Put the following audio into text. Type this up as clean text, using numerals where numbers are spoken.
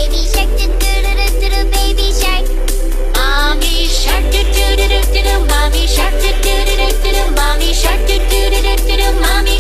baby shark, do do do do do do, baby shark. Mommy shark, do do do do do do, mommy shark, do do do do do do, mommy shark, do do do do do do, mommy